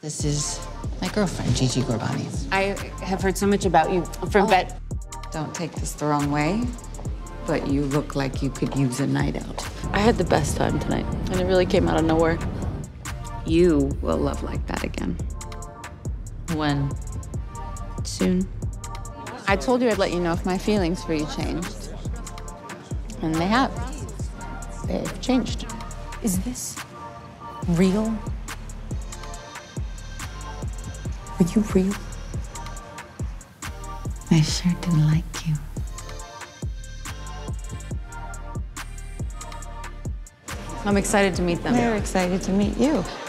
This is my girlfriend, Gigi Gorbani. I have heard so much about you from vet. Don't take this the wrong way, but you look like you could use a night out. I had the best time tonight, and it really came out of nowhere. You will love like that again. When? Soon. I told you I'd let you know if my feelings for you changed. And they have. They've changed. Is this real? Are you real? I sure didn't like you. I'm excited to meet them. They're excited to meet you.